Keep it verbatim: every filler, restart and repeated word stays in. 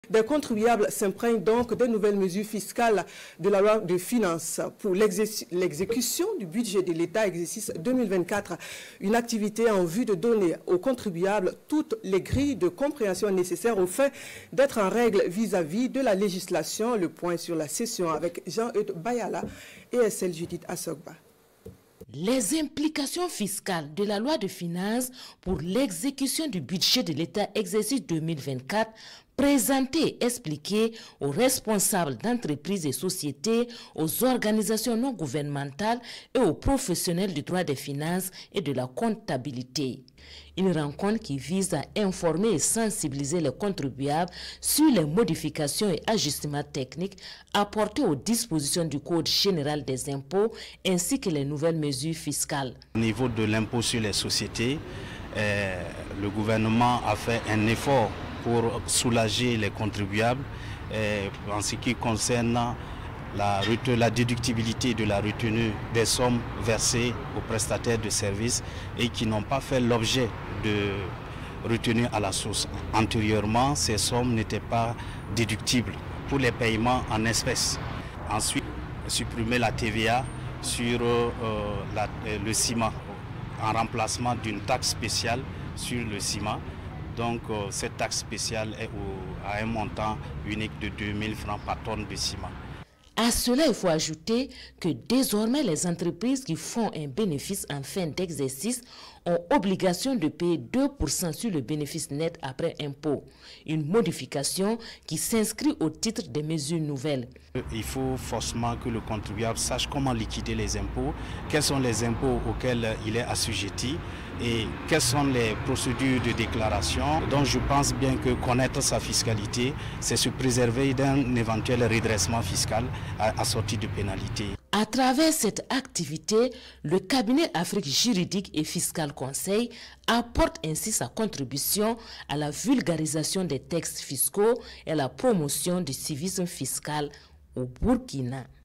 Des contribuables s'imprègnent donc des nouvelles mesures fiscales de la loi de finances pour l'exécution du budget de l'État exercice deux mille vingt-quatre. Une activité en vue de donner aux contribuables toutes les grilles de compréhension nécessaires au fait d'être en règle vis-à-vis de la législation. Le point sur la session avec Jean-Eudes Bayala et S L Judith Assogba. Les implications fiscales de la loi de finances pour l'exécution du budget de l'État exercice deux mille vingt-quatre, présentées et expliquées aux responsables d'entreprises et sociétés, aux organisations non gouvernementales et aux professionnels du droit des finances et de la comptabilité. Une rencontre qui vise à informer et sensibiliser les contribuables sur les modifications et ajustements techniques apportés aux dispositions du Code général des impôts ainsi que les nouvelles mesures fiscales. Au niveau de l'impôt sur les sociétés, euh, le gouvernement a fait un effort pour soulager les contribuables euh, en ce qui concerne La, la déductibilité de la retenue des sommes versées aux prestataires de services et qui n'ont pas fait l'objet de retenue à la source. Antérieurement, ces sommes n'étaient pas déductibles pour les paiements en espèces. Ensuite, supprimer la T V A sur euh, la, le ciment en remplacement d'une taxe spéciale sur le ciment. Donc euh, cette taxe spéciale est au, à un montant unique de deux mille francs par tonne de ciment. À cela, il faut ajouter que désormais, les entreprises qui font un bénéfice en fin d'exercice ont obligation de payer deux pour cent sur le bénéfice net après impôt. Une modification qui s'inscrit au titre des mesures nouvelles. Il faut forcément que le contribuable sache comment liquider les impôts, quels sont les impôts auxquels il est assujetti et quelles sont les procédures de déclaration. Donc je pense bien que connaître sa fiscalité, c'est se préserver d'un éventuel redressement fiscal assorti de pénalités. À travers cette activité, le cabinet Afrique juridique et fiscal Conseil apporte ainsi sa contribution à la vulgarisation des textes fiscaux et à la promotion du civisme fiscal au Burkina.